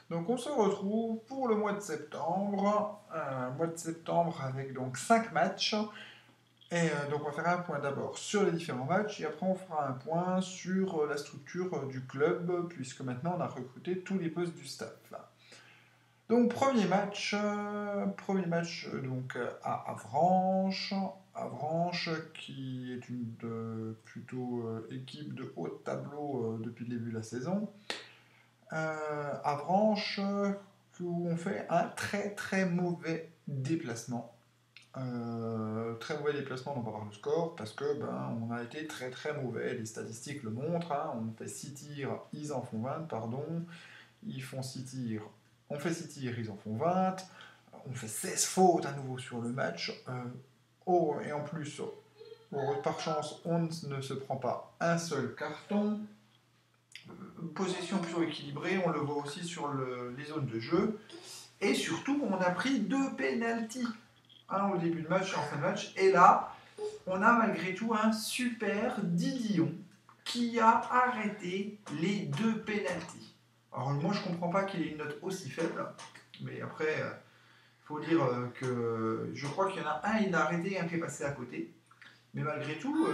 Donc on se retrouve pour le mois de septembre, un mois de septembre avec donc 5 matchs. Et donc on va faire un point d'abord sur les différents matchs et après on fera un point sur la structure du club puisque maintenant on a recruté tous les postes du staff. Donc premier match donc à Avranches, Avranches qui est une plutôt équipe de haut de tableau depuis le début de la saison. Avranches où on fait un très très mauvais déplacement. Très mauvais déplacement, on va voir le score parce que on a été très très mauvais. Les statistiques le montrent. On fait 6 tirs, ils en font 20, pardon. Ils font 6 tirs, on fait 6 tirs, ils en font 20. On fait 16 fautes à nouveau sur le match. Et en plus, par chance, on ne se prend pas un seul carton. Possession plutôt équilibrée, on le voit aussi sur les zones de jeu. Et surtout, on a pris 2 pénaltys au début de match et en fin de match. Et là, on a malgré tout un super Didion qui a arrêté les 2 pénaltys. Alors moi, je comprends pas qu'il ait une note aussi faible. Mais après, il faut dire que je crois qu'il y en a un, il a arrêté et un qui est passé à côté. Mais malgré tout,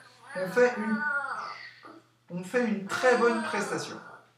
on fait une très bonne prestation.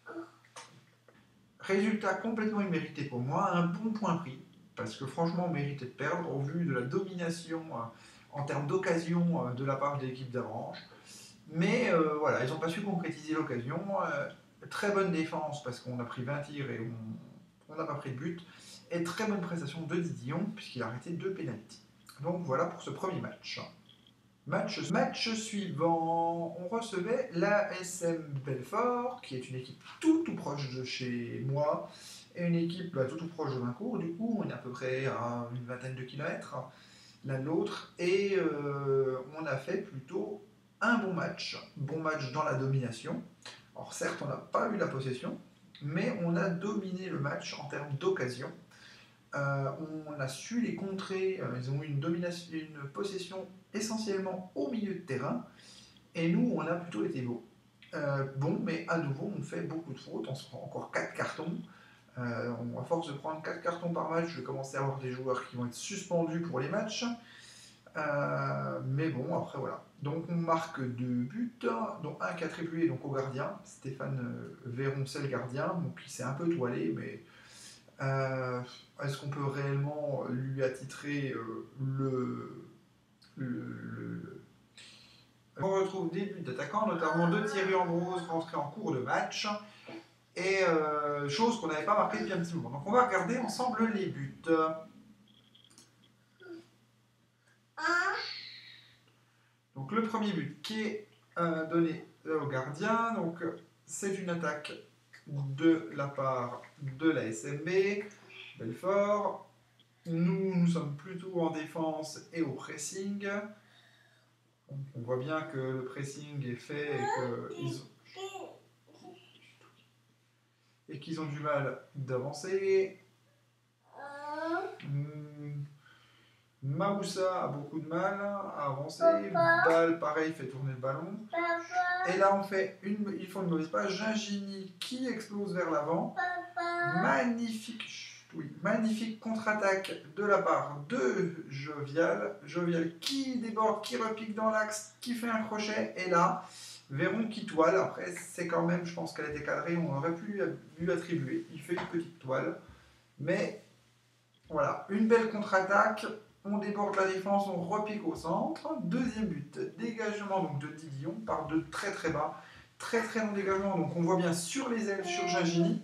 Résultat complètement immérité pour moi, un bon point pris, parce que franchement on méritait de perdre au vu de la domination en termes d'occasion de la part de l'équipe d'Avranches. Mais voilà, ils n'ont pas su concrétiser l'occasion. Très bonne défense parce qu'on a pris 20 tirs et on n'a pas pris de but. Et très bonne prestation de Didion puisqu'il a arrêté 2 pénaltys. Donc voilà pour ce premier match. Match suivant, on recevait la SM Belfort, qui est une équipe tout proche de chez moi, et une équipe tout proche de Vincourt. Du coup, on est à peu près à une vingtaine de kilomètres l'un de l'autre, et on a fait plutôt un bon match dans la domination. Alors certes, on n'a pas eu la possession, mais on a dominé le match en termes d'occasion. On a su les contrer, ils ont eu une possession essentiellement au milieu de terrain, et nous on a plutôt été beaux. Mais à nouveau on fait beaucoup de fautes, on se prend encore 4 cartons. À force de prendre 4 cartons par match, je vais commencer à avoir des joueurs qui vont être suspendus pour les matchs. Mais bon, après voilà. Donc on marque 2 buts, dont un qui a attribué donc, au gardien, Stéphane Véron, c'est le gardien, donc il s'est un peu toilé, mais est-ce qu'on peut réellement lui attitrer On retrouve des buts d'attaquants, notamment de Thierry Ambrose rentré en cours de match, et chose qu'on n'avait pas marqué depuis un petit moment. Donc on va regarder ensemble les buts. Donc le premier but qui est donné au gardien, donc c'est une attaque de la part de la SMB Belfort. Nous sommes plutôt en défense et au pressing. On voit bien que le pressing est fait et qu'ils ont du mal d'avancer. Maboussa a beaucoup de mal à avancer. Ball, pareil, fait tourner le ballon. Et là, ils font une mauvaise passe. Gingini qui explose vers l'avant. Magnifique contre-attaque de la part de Jovial. Jovial qui déborde, qui repique dans l'axe, qui fait un crochet. Et là, Véron qui toile. Après, c'est quand même, je pense qu'elle était cadrée. On aurait pu lui attribuer. Il fait une petite toile. Mais voilà, une belle contre-attaque. On déborde la défense, on repique au centre. Deuxième but, dégagement donc de Didion par de très très bas. Très très long dégagement. Donc on voit bien sur les ailes sur Gingini.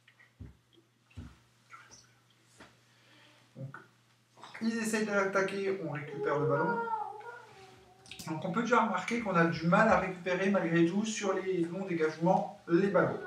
Donc, ils essayent d'attaquer, on récupère le ballon. Donc on peut déjà remarquer qu'on a du mal à récupérer malgré tout sur les longs dégagements les ballons.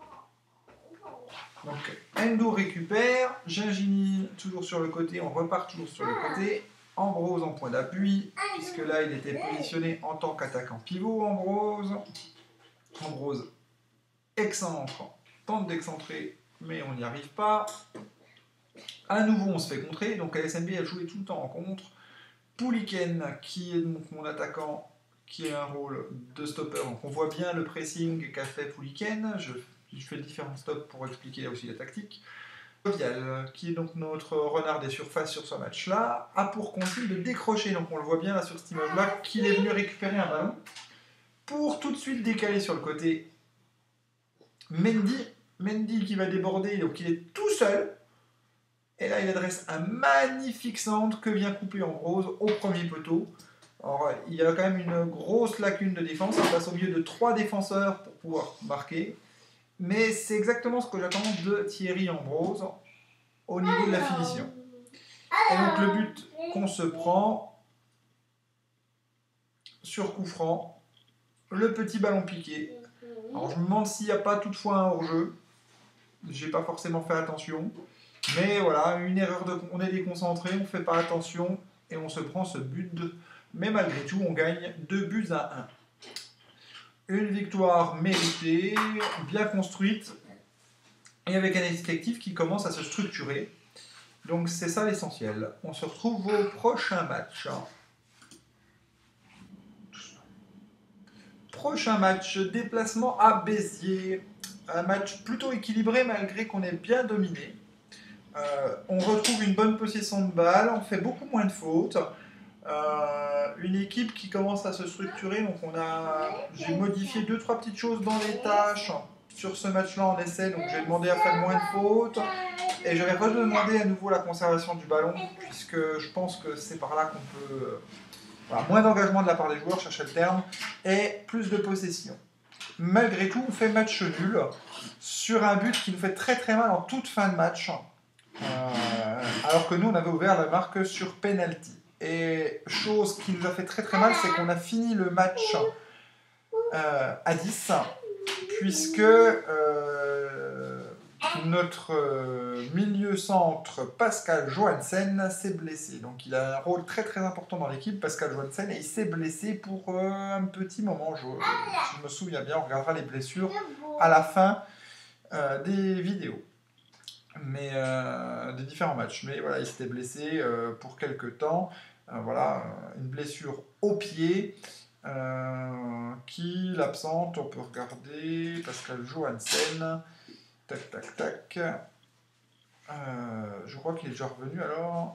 Donc Endo récupère, Gingini toujours sur le côté, on repart toujours sur le côté. Ambrose en point d'appui, puisque là il était positionné en tant qu'attaquant pivot. Ambrose excentre, tente d'excentrer, mais on n'y arrive pas. À nouveau on se fait contrer, donc LSMB a joué tout le temps en contre. Pouliken qui est donc mon attaquant, qui a un rôle de stopper, donc on voit bien le pressing qu'a fait Pouliken. Je fais différents stops pour expliquer aussi la tactique. Jovial, qui est donc notre renard des surfaces sur ce match-là, a pour consigne de décrocher, donc on le voit bien là sur cette image-là, qu'il est venu récupérer un ballon pour tout de suite décaler sur le côté Mendy qui va déborder, donc il est tout seul, et là il adresse un magnifique centre que vient couper en rose au premier poteau. Alors il y a quand même une grosse lacune de défense, on passe au milieu de 3 défenseurs pour pouvoir marquer. Mais c'est exactement ce que j'attends de Thierry Ambrose au niveau de la finition. Et donc le but qu'on se prend sur coup franc, le petit ballon piqué. Alors je me demande s'il n'y a pas toutefois un hors-jeu. J'ai pas forcément fait attention. Mais voilà, une erreur on est déconcentré, on ne fait pas attention et on se prend ce but. Mais malgré tout, on gagne 2-1. Une victoire méritée, bien construite, et avec un effectif qui commence à se structurer. Donc c'est ça l'essentiel. On se retrouve au prochain match. Prochain match, déplacement à Béziers. Un match plutôt équilibré malgré qu'on ait bien dominé. On retrouve une bonne possession de balle, on fait beaucoup moins de fautes. Une équipe qui commence à se structurer, donc j'ai modifié 2-3 petites choses dans les tâches sur ce match-là en essai, donc j'ai demandé à faire moins de fautes et j'aurais redemandé à nouveau la conservation du ballon puisque je pense que c'est par là qu'on peut moins d'engagement de la part des joueurs, chercher le terme, et plus de possession. Malgré tout, on fait match nul sur un but qui nous fait très très mal en toute fin de match, alors que nous on avait ouvert la marque sur penalty. Et chose qui nous a fait très très mal, c'est qu'on a fini le match à 10, puisque notre milieu centre Pascal Johansen s'est blessé. Donc il a un rôle très très important dans l'équipe, Pascal Johansen, et il s'est blessé pour un petit moment. Je me souviens bien, on regardera les blessures à la fin des vidéos. Mais des différents matchs. Mais voilà, il s'était blessé pour quelques temps. Voilà, une blessure au pied qui l'absente. On peut regarder Pascal Johansen. Tac, tac, tac. Je crois qu'il est déjà revenu alors.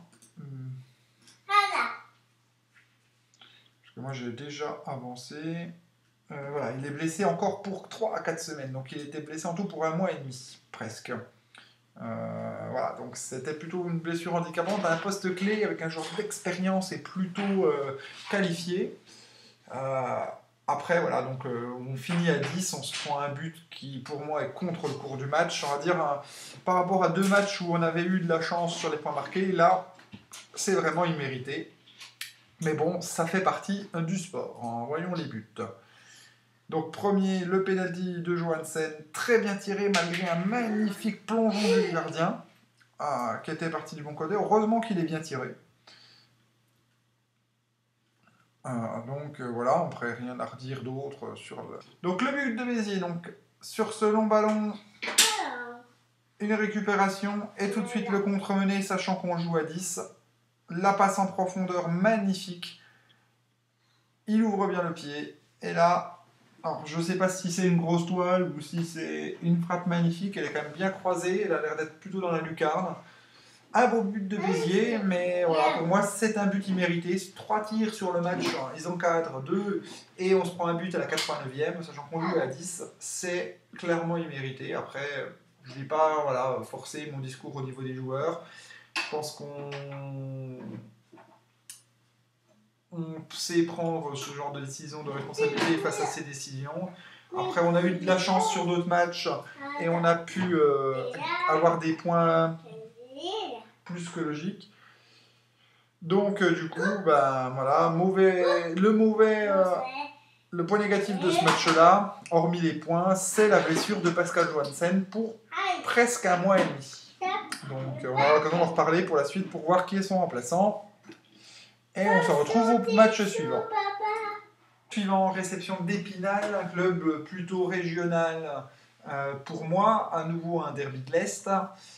Parce que moi j'ai déjà avancé. Voilà, il est blessé encore pour 3 à 4 semaines. Donc il était blessé en tout pour 1 mois et demi, presque. Voilà, donc c'était plutôt une blessure handicapante à un poste clé avec un joueur d'expérience et plutôt qualifié. Après, voilà, donc on finit à 10, on se prend un but qui pour moi est contre le cours du match. On va dire, par rapport à 2 matchs où on avait eu de la chance sur les points marqués, là c'est vraiment immérité. Mais bon, ça fait partie du sport. Voyons les buts. Donc premier, le penalty de Johansen, très bien tiré malgré un magnifique plongeon du gardien qui était parti du bon côté. Heureusement qu'il est bien tiré. Donc voilà, on ne pourrait rien à redire d'autre sur le... Donc le but de Béziers, donc sur ce long ballon, une récupération et tout de suite le contre-mené, sachant qu'on joue à 10. La passe en profondeur, magnifique. Il ouvre bien le pied. Et là... Alors, je ne sais pas si c'est une grosse toile ou si c'est une frappe magnifique. Elle est quand même bien croisée. Elle a l'air d'être plutôt dans la lucarne. Un beau but de Béziers, mais voilà, pour moi, c'est un but immérité. 3 tirs sur le match, ils encadrent 2 et on se prend un but à la 89e, sachant qu'on joue à 10. C'est clairement immérité. Après, je ne vais pas forcer mon discours au niveau des joueurs. Je pense qu'on sait prendre ce genre de décision de responsabilité face à ces décisions. Après, on a eu de la chance sur d'autres matchs et on a pu avoir des points plus que logiques. Donc, du coup, voilà, le point négatif de ce match-là, hormis les points, c'est la blessure de Pascal Johansen pour presque 1 mois et demi. Donc, on aura l'occasion d'en reparler pour la suite pour voir qui est son remplaçant. Et on se retrouve au match suivant. Suivant, réception d'Épinal, un club plutôt régional pour moi, à nouveau un derby de l'Est.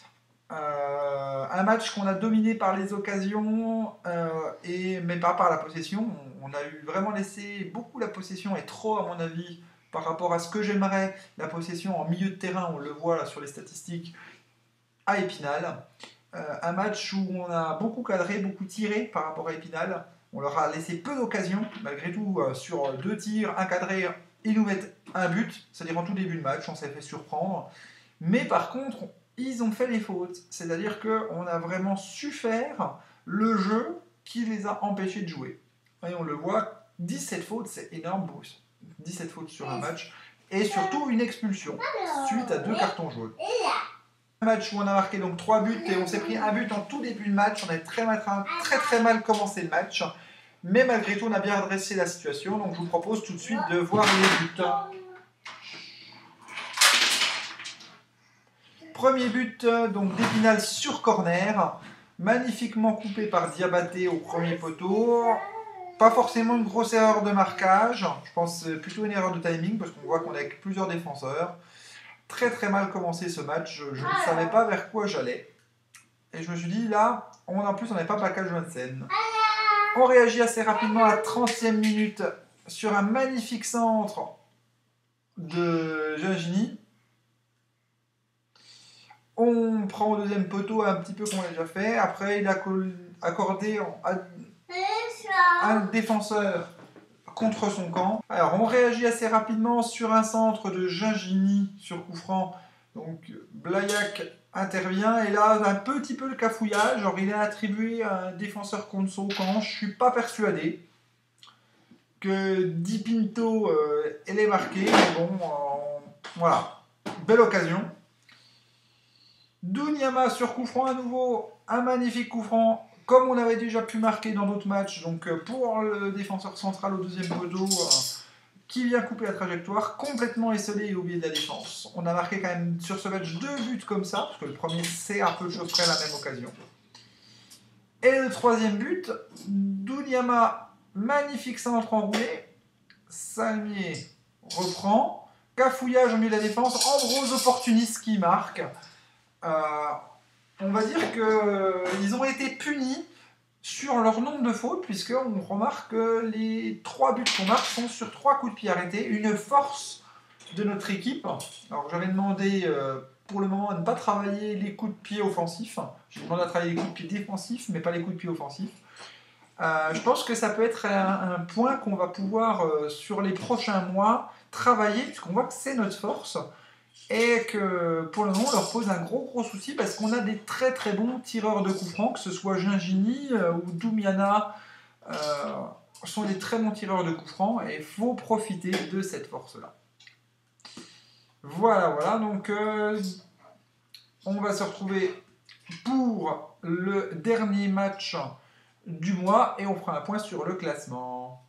Un match qu'on a dominé par les occasions, mais pas par la possession. On a vraiment laissé beaucoup la possession et trop, à mon avis, par rapport à ce que j'aimerais, la possession en milieu de terrain, on le voit là sur les statistiques, à Épinal. Un match où on a beaucoup cadré, beaucoup tiré par rapport à Épinal. On leur a laissé peu d'occasions, malgré tout, sur 2 tirs, un cadré, ils nous mettent un but, c'est-à-dire en tout début de match, on s'est fait surprendre. Mais par contre, ils ont fait les fautes, c'est-à-dire qu'on a vraiment su faire le jeu qui les a empêchés de jouer. Et on le voit, 17 fautes, c'est énorme, Bruce. 17 fautes sur un match, et surtout une expulsion, suite à 2 cartons jaunes. Un match où on a marqué donc 3 buts et on s'est pris un but en tout début de match. On a très mal commencé le match. Mais malgré tout, on a bien redressé la situation. Donc je vous propose tout de suite de voir les buts. Premier but donc d'Épinal sur corner. Magnifiquement coupé par Diabaté au premier poteau. Pas forcément une grosse erreur de marquage. Je pense plutôt une erreur de timing parce qu'on voit qu'on est avec plusieurs défenseurs. Très mal commencé ce match, je ne savais pas vers quoi j'allais. Et je me suis dit, là, en plus on n'avait pas Pascal Johansen. On réagit assez rapidement à la 30e minute sur un magnifique centre de Gingini. On prend au deuxième poteau un petit peu comme on l'a déjà fait. Après, il a accordé un défenseur contre son camp. Alors on réagit assez rapidement sur un centre de Gingini sur coup franc. Donc Blaillac intervient et là un petit peu le cafouillage. Genre il est attribué à un défenseur contre son camp. Je suis pas persuadé que Di Pinto elle est marqué. Mais bon, voilà, belle occasion. Dounyama sur coup franc à nouveau, un magnifique coup franc. Comme on avait déjà pu marquer dans d'autres matchs, donc pour le défenseur central au deuxième poteau, qui vient couper la trajectoire, complètement esselé et oublié de la défense. On a marqué quand même sur ce match 2 buts comme ça, parce que le premier c'est un peu de choses près la même occasion. Et le troisième but, Dounyama, magnifique centre enroulé, Salmier reprend, cafouillage au milieu de la défense, Ambrose opportuniste qui marque. On va dire qu'ils ont été punis sur leur nombre de fautes, puisqu'on remarque que les 3 buts qu'on marque sont sur 3 coups de pied arrêtés, une force de notre équipe. Alors j'avais demandé pour le moment à ne pas travailler les coups de pied offensifs, j'ai demandé à travailler les coups de pied défensifs, mais pas les coups de pied offensifs. Je pense que ça peut être un point qu'on va pouvoir, sur les prochains mois, travailler, puisqu'on voit que c'est notre force. Et que pour le moment on leur pose un gros souci parce qu'on a des très bons tireurs de coups francs, que ce soit Gingini ou Doumiana sont des très bons tireurs de coups francs et il faut profiter de cette force-là. Voilà, donc on va se retrouver pour le dernier match du mois et on fera un point sur le classement.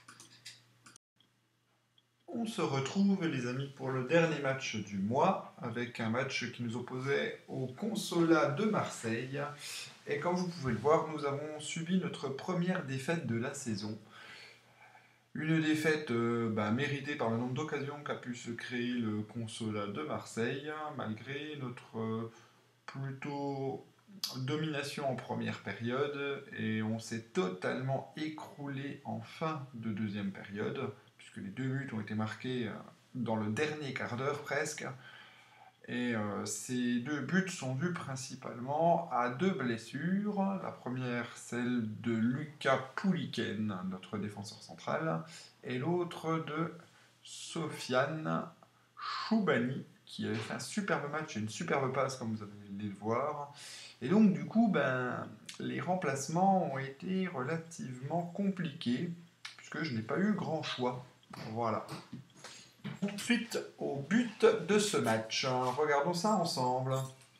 On se retrouve les amis pour le dernier match du mois avec un match qui nous opposait au Consolat de Marseille et comme vous pouvez le voir nous avons subi notre première défaite de la saison. Une défaite méritée par le nombre d'occasions qu'a pu se créer le Consolat de Marseille malgré notre plutôt domination en première période et on s'est totalement écroulé en fin de deuxième période. Que les 2 buts ont été marqués dans le dernier quart d'heure presque. Et ces 2 buts sont dus principalement à 2 blessures. La première, celle de Lucas Pouliken, notre défenseur central, et l'autre de Sofiane Choubani, qui avait fait un superbe match et une superbe passe, comme vous allez le voir. Et donc, du coup, les remplacements ont été relativement compliqués, puisque je n'ai pas eu grand choix. Voilà. Ensuite, au but de ce match. Regardons ça ensemble.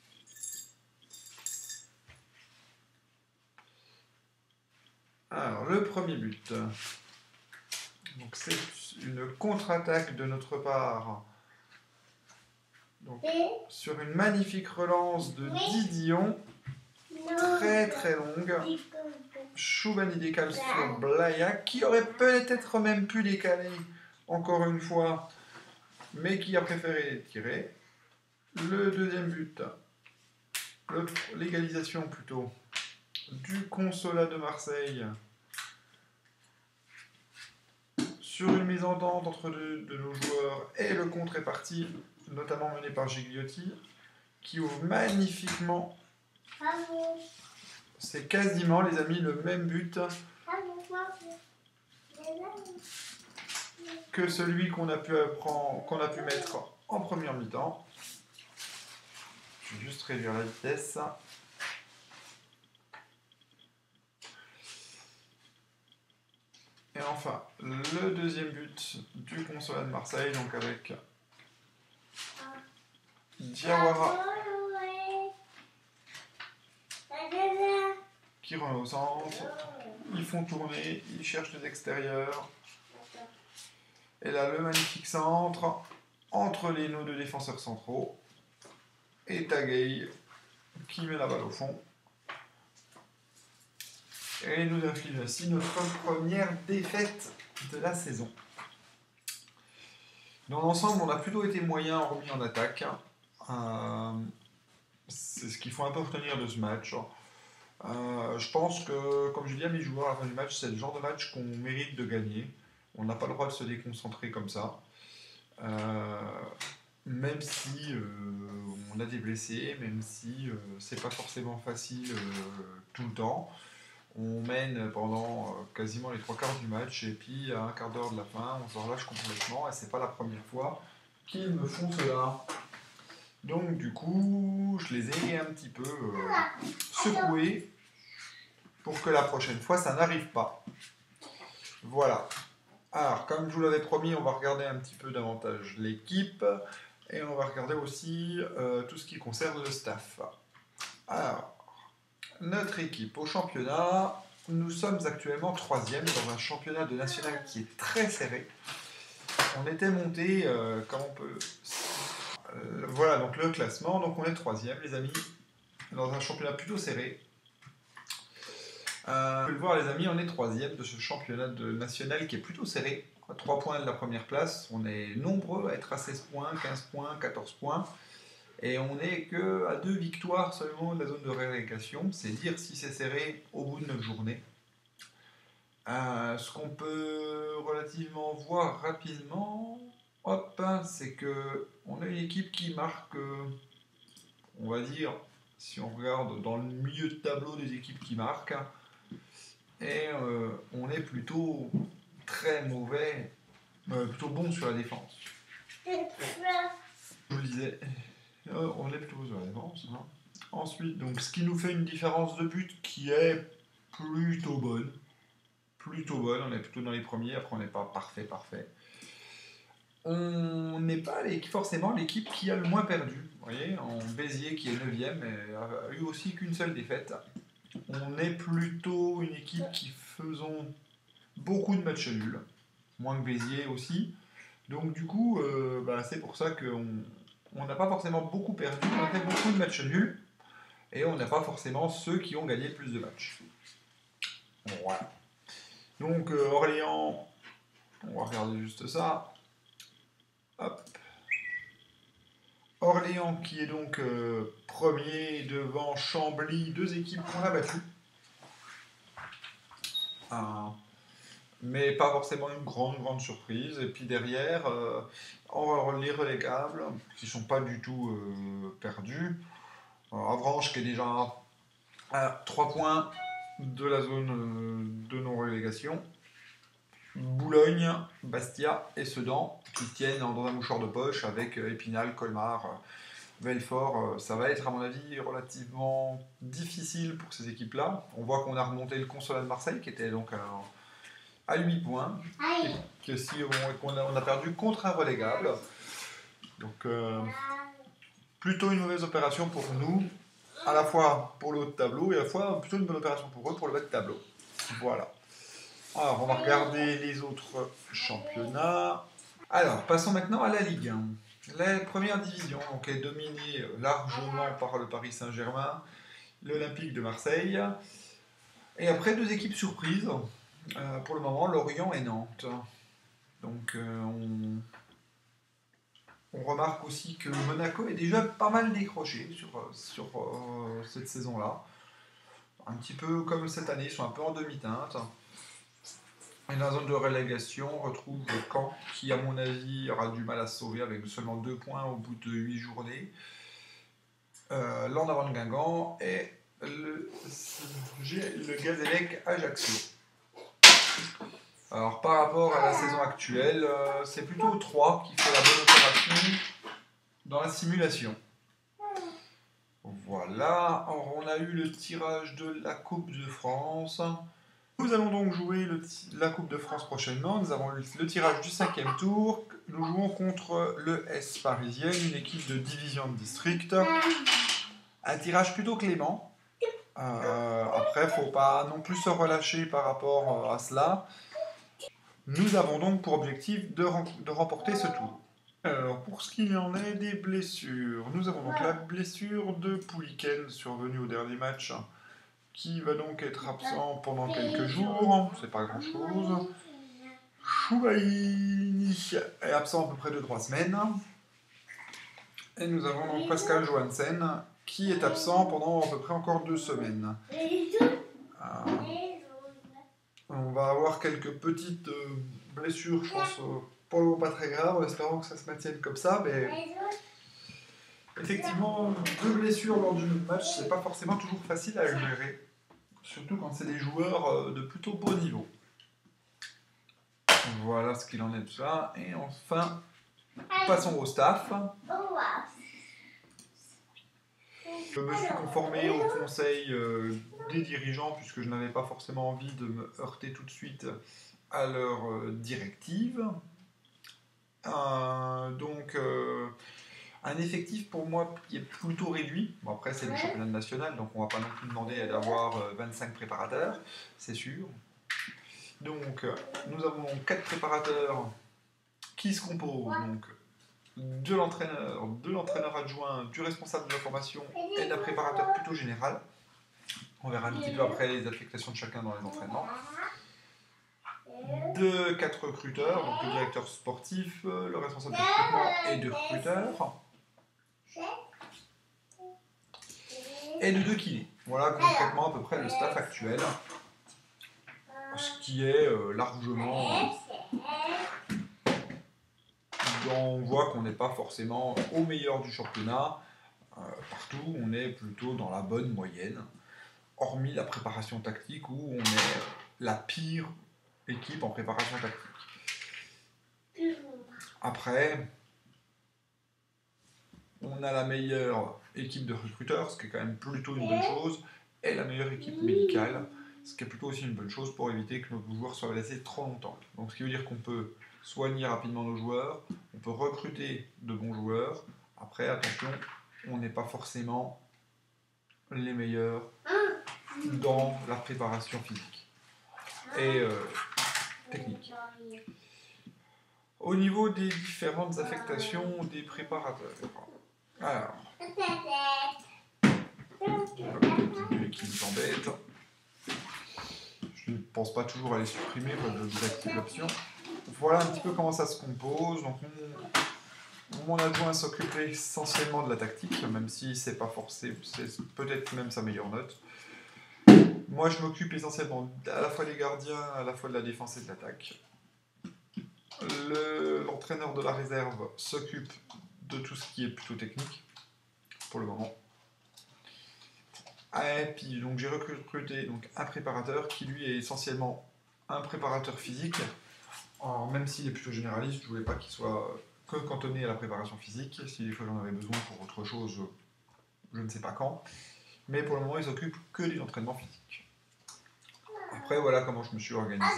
Alors, le premier but. Donc, c'est une contre-attaque de notre part. Donc, sur une magnifique relance de Didion. Très longue. Choubani décale sur Blaillac, qui aurait peut-être même pu décaler encore une fois, mais qui a préféré tirer. Le deuxième but, l'égalisation plutôt, du Consolat de Marseille sur une mise en tente entre deux de nos joueurs et le contre est parti, notamment mené par Gigliotti, qui ouvre magnifiquement. C'est quasiment, les amis, le même but que celui qu'on a pu mettre en première mi-temps. Je vais juste réduire la vitesse. Et enfin, le deuxième but du Consolat de Marseille, donc avec Diawara qui remet au centre. Ils font tourner, ils cherchent les extérieurs. Et là, le magnifique centre entre nos deux défenseurs centraux. Et Taguei qui met la balle au fond. Et nous inflige ainsi notre première défaite de la saison. Dans l'ensemble, on a plutôt été moyen remis en attaque. C'est ce qu'il faut un peu retenir de ce match. Je pense que, comme je dis à mes joueurs à la fin du match, c'est le genre de match qu'on mérite de gagner. On n'a pas le droit de se déconcentrer comme ça. Même si on a des blessés, même si c'est pas forcément facile tout le temps. On mène pendant quasiment les 3/4 du match et puis à un quart d'heure de la fin, on se relâche complètement et c'est pas la première fois qu'ils me font cela. Donc du coup, je les ai un petit peu secoués pour que la prochaine fois ça n'arrive pas. Voilà. Alors, comme je vous l'avais promis, on va regarder un petit peu davantage l'équipe et on va regarder aussi tout ce qui concerne le staff. Alors, notre équipe au championnat, nous sommes actuellement 3e dans un championnat de national qui est très serré. On était monté, comme on peut... voilà donc le classement, donc on est 3e les amis, dans un championnat plutôt serré. Vous pouvez le voir les amis, on est 3e de ce championnat de national qui est plutôt serré. 3 points de la première place, on est nombreux à être à 16 points, 15 points, 14 points. Et on n'est qu'à 2 victoires seulement de la zone de relégation, c'est dire si c'est serré au bout de 9 journées. Ce qu'on peut relativement voir rapidement, c'est qu'on a une équipe qui marque, on va dire, si on regarde dans le milieu de tableau des équipes qui marquent, et on est plutôt très mauvais, plutôt bon sur la défense. Je vous le disais. On est plutôt sur la défense. Hein. Ensuite, donc, ce qui nous fait une différence de but qui est plutôt bonne. Plutôt bonne, on est plutôt dans les premiers, après on n'est pas parfait. On n'est pas forcément l'équipe qui a le moins perdu. Vous voyez, en Béziers qui est 9e et a eu aussi qu'une seule défaite. On est plutôt une équipe qui faisons beaucoup de matchs nuls. Moins que Béziers aussi. Donc du coup, c'est pour ça qu'on n'a pas forcément beaucoup perdu, on a fait beaucoup de matchs nuls, et on n'a pas forcément ceux qui ont gagné le plus de matchs. Voilà. Donc Orléans, on va regarder juste ça. Hop. Orléans qui est donc premier devant Chambly, 2 équipes qu'on a battues. Mais pas forcément une grande surprise. Et puis derrière, les relégables, qui ne sont pas du tout perdus. Avranches qui est déjà à 3 points de la zone de non-relégation. Boulogne, Bastia et Sedan qui tiennent dans un mouchoir de poche avec Épinal, Colmar, Belfort. Ça va être à mon avis relativement difficile pour ces équipes-là. On voit qu'on a remonté le Consolat de Marseille qui était donc à 8 points, et qu'on a perdu contre un relégable. Donc, plutôt une mauvaise opération pour nous, à la fois pour le haut de tableau et à la fois plutôt une bonne opération pour eux pour le bas de tableau. Voilà. Alors, on va regarder les autres championnats. Alors, passons maintenant à la Ligue 1. La première division donc, est dominée largement par le Paris Saint-Germain, l'Olympique de Marseille, et après 2 équipes surprises. Pour le moment, Lorient et Nantes. Donc, on remarque aussi que Monaco est déjà pas mal décroché sur cette saison-là. Un petit peu comme cette année, ils sont un peu en demi-teinte. Et dans la zone de relégation, on retrouve Caen, qui à mon avis aura du mal à se sauver avec seulement 2 points au bout de 8 journées. L'En Avant de Guingamp et le Gazélec Ajaccio. Alors par rapport à la saison actuelle, c'est plutôt 3 qui fait la bonne opération dans la simulation. Voilà, alors, on a eu le tirage de la Coupe de France. Nous allons donc jouer la Coupe de France prochainement. Nous avons eu le tirage du 5e tour. Nous jouons contre le S Parisienne, une équipe de division de district. Un tirage plutôt clément. Après, il ne faut pas non plus se relâcher par rapport à cela. Nous avons donc pour objectif de remporter ce tour. Alors, pour ce qu'il en est des blessures, nous avons donc la blessure de Pouliken survenue au dernier match, qui va donc être absent pendant quelques jours, c'est pas grand chose. Choubaïni est absent à peu près de 3 semaines. Et nous avons donc Pascal Johansen qui est absent pendant à peu près encore 2 semaines. On va avoir quelques petites blessures, je pense, pour le moment pas très graves, en espérant que ça se maintienne comme ça, mais effectivement, 2 blessures lors du match, c'est pas forcément toujours facile à gérer, surtout quand c'est des joueurs de plutôt beau niveau. Voilà ce qu'il en est de ça, et enfin, passons au staff. Je me suis conformé au conseil des dirigeants puisque je n'avais pas forcément envie de me heurter tout de suite à leurs directives. Donc, un effectif pour moi qui est plutôt réduit. Bon, après, c'est le championnat national, donc on ne va pas non plus demander d'avoir 25 préparateurs, c'est sûr. Donc, nous avons 4 préparateurs qui se composent donc, de l'entraîneur adjoint, du responsable de la formation et d'un préparateur plutôt général. On verra un petit peu après les affectations de chacun dans les entraînements. De 4 recruteurs, donc le directeur sportif, le responsable de recrutement et de recruteurs. Et de 2 kinés. Voilà concrètement à peu près le staff actuel. Ce qui est largement... on voit qu'on n'est pas forcément au meilleur du championnat. Partout, on est plutôt dans la bonne moyenne. Hormis la préparation tactique où on est la pire équipe en préparation tactique. Après, on a la meilleure équipe de recruteurs, ce qui est quand même plutôt une bonne chose, et la meilleure équipe médicale, ce qui est plutôt aussi une bonne chose pour éviter que nos joueurs soient blessés trop longtemps. Donc ce qui veut dire qu'on peut soigner rapidement nos joueurs, on peut recruter de bons joueurs. Après, attention, on n'est pas forcément les meilleurs dans la préparation physique et technique. Au niveau des différentes affectations des préparateurs, alors, qui nous embête. Je ne pense pas toujours à les supprimer, je désactive l'option. Voilà un petit peu comment ça se compose. Donc, mon adjoint s'occupe essentiellement de la tactique, même si c'est pas forcé, c'est peut-être même sa meilleure note. Moi, je m'occupe essentiellement à la fois des gardiens, à la fois de la défense et de l'attaque. L'entraîneur de la réserve s'occupe de tout ce qui est plutôt technique, pour le moment. Et puis, donc, j'ai recruté donc, un préparateur qui, lui, est essentiellement un préparateur physique. Alors, même s'il est plutôt généraliste, je ne voulais pas qu'il soit que cantonné à la préparation physique. Si des fois j'en avais besoin pour autre chose, je ne sais pas quand. Mais pour le moment, il s'occupe que des entraînements physiques. Après, voilà comment je me suis organisé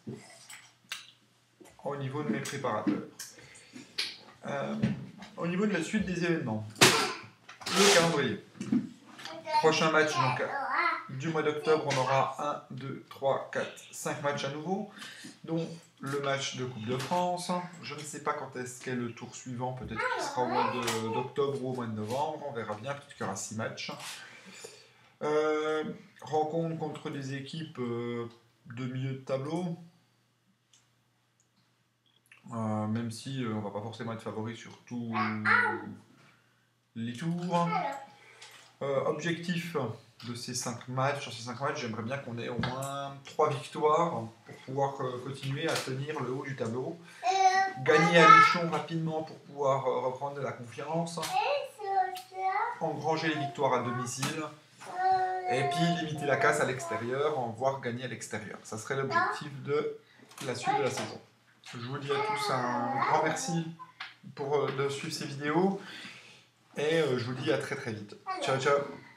au niveau de mes préparateurs. Au niveau de la suite des événements, le calendrier. Prochain match, donc, du mois d'octobre, on aura 1, 2, 3, 4, 5 matchs à nouveau, dont le match de Coupe de France. Je ne sais pas quand est-ce qu'est le tour suivant, peut-être qu'il sera au mois d'octobre ou au mois de novembre, on verra bien, peut-être qu'il y aura 6 matchs. Rencontre contre des équipes de milieu de tableau, même si on ne va pas forcément être favori sur tous les tours. Objectif de ces 5 matchs, sur ces 5 matchs, j'aimerais bien qu'on ait au moins 3 victoires pour pouvoir continuer à tenir le haut du tableau. Gagner à Luchon rapidement pour pouvoir reprendre de la confiance. Engranger les victoires à domicile. Et puis limiter la casse à l'extérieur, voire gagner à l'extérieur. Ça serait l'objectif de la suite de la saison. Je vous dis à tous un grand merci de suivre ces vidéos. Et je vous dis à très très vite. Ciao ciao.